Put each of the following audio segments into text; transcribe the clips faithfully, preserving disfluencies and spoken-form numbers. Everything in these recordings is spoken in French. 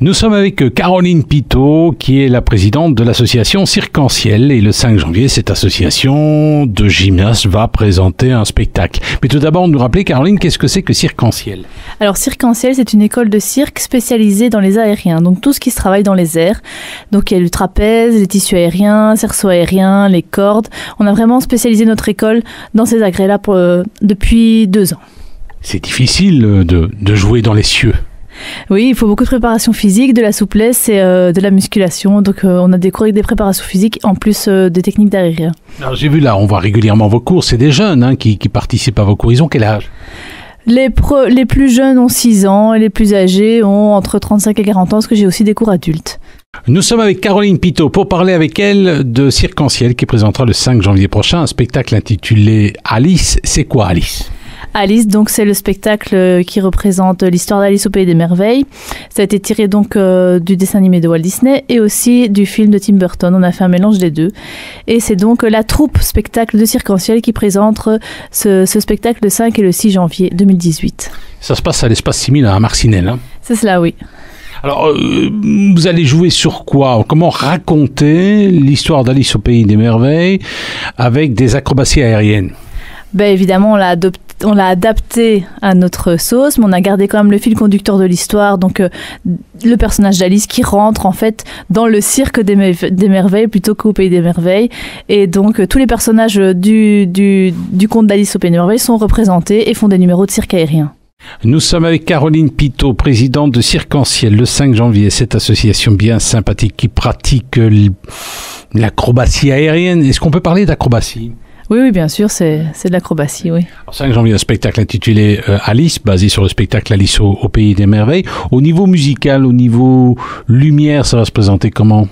Nous sommes avec Caroline Pitot, qui est la présidente de l'association Circ-en-Ciel. Et le cinq janvier, cette association de gymnastes va présenter un spectacle. Mais tout d'abord, nous rappeler, Caroline, qu'est-ce que c'est que Circ-en-Ciel? Alors, Circ-en-Ciel, c'est une école de cirque spécialisée dans les aériens. Donc, tout ce qui se travaille dans les airs. Donc, il y a le trapèze, les tissus aériens, cerceaux aériens, les cordes. On a vraiment spécialisé notre école dans ces agrès-là pour, euh, depuis deux ans. C'est difficile de, de jouer dans les cieux. Oui, il faut beaucoup de préparation physique, de la souplesse et euh, de la musculation. Donc, euh, on a des cours avec des préparations physiques en plus euh, des techniques d'aérien. Alors, j'ai vu là, on voit régulièrement vos cours. C'est des jeunes hein, qui, qui participent à vos cours. Ils ont quel âge? Les, pro, les plus jeunes ont six ans et les plus âgés ont entre trente-cinq et quarante ans, parce que j'ai aussi des cours adultes. Nous sommes avec Caroline Pitot pour parler avec elle de Circ-en-Ciel qui présentera le cinq janvier prochain un spectacle intitulé Alice. C'est quoi Alice? Alice, donc c'est le spectacle qui représente l'histoire d'Alice au Pays des Merveilles. Ça a été tiré donc euh, du dessin animé de Walt Disney et aussi du film de Tim Burton. On a fait un mélange des deux. Et c'est donc la troupe spectacle de Circ-en-Ciel qui présente ce, ce spectacle le cinq et le six janvier deux mille dix-huit. Ça se passe à l'espace Simile à Marcinelle. Hein? C'est cela, oui. Alors, euh, vous allez jouer sur quoi? Comment raconter l'histoire d'Alice au Pays des Merveilles avec des acrobaties aériennes? Ben évidemment, on l'a, adopté, on l'a adapté à notre sauce, mais on a gardé quand même le fil conducteur de l'histoire. Donc, euh, le personnage d'Alice qui rentre en fait dans le cirque des, me- des merveilles plutôt qu'au Pays des Merveilles. Et donc, euh, tous les personnages du, du, du conte d'Alice au Pays des Merveilles sont représentés et font des numéros de cirque aérien. Nous sommes avec Caroline Pitot, présidente de Circ-en-Ciel, le cinq janvier. Cette association bien sympathique qui pratique l'acrobatie aérienne. Est-ce qu'on peut parler d'acrobatie? Oui, oui, bien sûr, c'est, c'est de l'acrobatie, oui. Alors, cinq janvier, un spectacle intitulé euh, Alice, basé sur le spectacle Alice au, au Pays des Merveilles. Au niveau musical, au niveau lumière, ça va se présenter comment?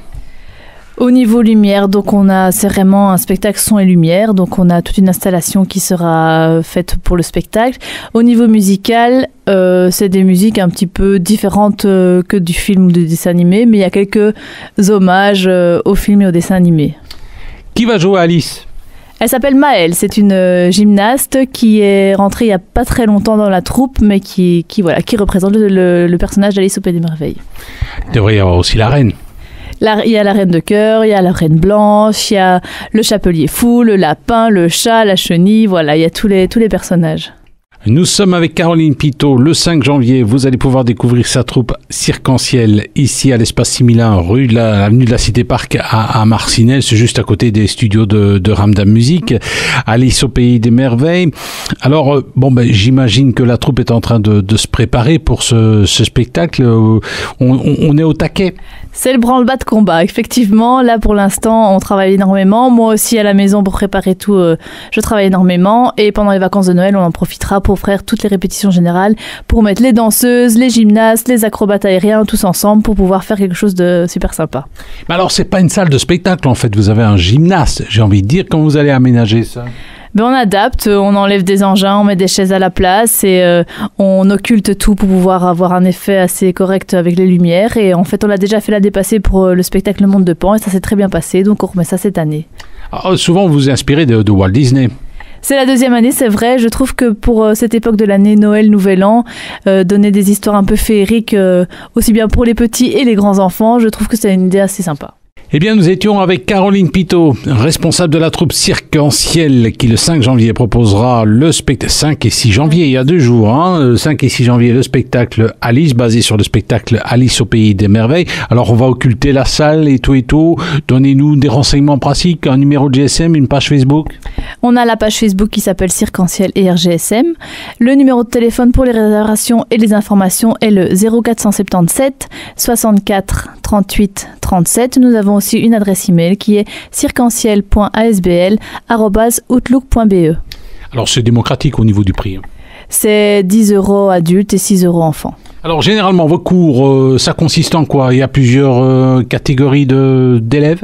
Au niveau lumière, donc on a, c'est vraiment un spectacle son et lumière, donc on a toute une installation qui sera faite pour le spectacle. Au niveau musical, euh, c'est des musiques un petit peu différentes euh, que du film ou du dessin animé, mais il y a quelques hommages euh, au film et au dessin animé. Qui va jouer Alice? Elle s'appelle Maëlle, c'est une euh, gymnaste qui est rentrée il n'y a pas très longtemps dans la troupe, mais qui, qui, voilà, qui représente le, le, le personnage d'Alice au Pays des Merveilles. Il devrait y avoir aussi la reine. La, il y a la reine de cœur, il y a la reine blanche, il y a le chapelier fou, le lapin, le chat, la chenille, voilà, il y a tous les, tous les personnages. Nous sommes avec Caroline Pitot. Le cinq janvier, vous allez pouvoir découvrir sa troupe Circ-en-Ciel ici à l'espace Similin, rue de la, avenue de la Cité Parc à, à Marcinelle. C'est juste à côté des studios de, de Ramdam Musique. Alice au Pays des Merveilles. Alors, bon, ben, j'imagine que la troupe est en train de, de se préparer pour ce, ce spectacle. On, on, on est au taquet. C'est le branle-bas de combat, effectivement. Là, pour l'instant, on travaille énormément. Moi aussi, à la maison, pour préparer tout, euh, je travaille énormément. Et pendant les vacances de Noël, on en profitera pour faire toutes les répétitions générales, pour mettre les danseuses, les gymnastes, les acrobates aériens, tous ensemble, pour pouvoir faire quelque chose de super sympa. Mais alors, c'est pas une salle de spectacle, en fait. Vous avez un gymnaste, j'ai envie de dire. Comment vous allez aménager ça? Ben on adapte, on enlève des engins, on met des chaises à la place et euh, on occulte tout pour pouvoir avoir un effet assez correct avec les lumières. Et en fait, on l'a déjà fait la dépasser pour le spectacle Le Monde de Pan et ça s'est très bien passé, donc on remet ça cette année. Alors, souvent, vous vous inspirez de, de Walt Disney. C'est la deuxième année, c'est vrai. Je trouve que pour euh, cette époque de l'année, Noël, Nouvel An, euh, donner des histoires un peu féeriques, euh, aussi bien pour les petits et les grands enfants, je trouve que c'est une idée assez sympa. Eh bien, nous étions avec Caroline Pitot, responsable de la troupe Circ-en-Ciel, qui le cinq janvier proposera le spectacle, cinq et six janvier, il y a deux jours, hein, le cinq et six janvier, le spectacle Alice, basé sur le spectacle Alice au Pays des Merveilles. Alors, on va occulter la salle et tout et tout. Donnez-nous des renseignements pratiques, un numéro de G S M, une page Facebook. On a la page Facebook qui s'appelle Circ-en-Ciel et R G S M. Le numéro de téléphone pour les réservations et les informations est le zéro quatre cent soixante-dix-sept soixante-quatre trente-huit trente-sept. Nous avons aussi une adresse email qui est circ-en-ciel point a s b l arobase outlook point b e. Alors, c'est démocratique au niveau du prix. Hein. C'est dix euros adultes et six euros enfants. Alors, généralement, vos cours, euh, ça consiste en quoi? Il y a plusieurs euh, catégories de, d'élèves?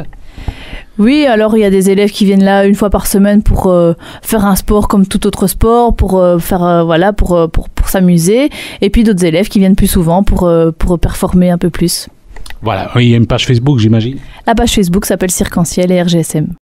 Oui, alors il y a des élèves qui viennent là une fois par semaine pour euh, faire un sport comme tout autre sport, pour euh, faire euh, voilà, pour, euh, pour pour s'amuser, et puis d'autres élèves qui viennent plus souvent pour euh, pour performer un peu plus. Voilà, il y a une page Facebook, j'imagine. La page Facebook s'appelle Circ-en-Ciel et R G S M.